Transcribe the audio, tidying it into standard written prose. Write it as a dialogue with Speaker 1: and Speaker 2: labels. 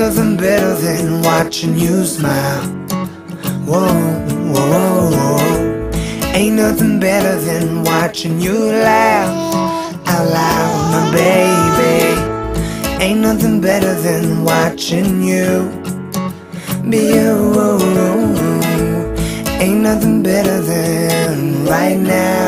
Speaker 1: nothing better than watching you smile. Whoa, whoa, whoa. Ain't nothing better than watching you laugh out loud, my baby. Ain't nothing better than watching you be you. Ain't nothing better than right now.